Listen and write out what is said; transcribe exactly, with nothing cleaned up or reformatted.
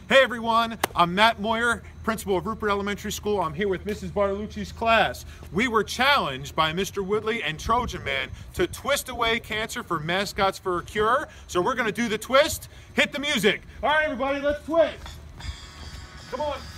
Hey everyone, I'm Matt Moyer, principal of Rupert Elementary School. I'm here with Missus Bartolucci's class. We were challenged by Mister Woodley and Trojan Man to twist away cancer for Mascots for a Cure. So we're gonna do the twist. Hit the music. All right everybody, let's twist. Come on.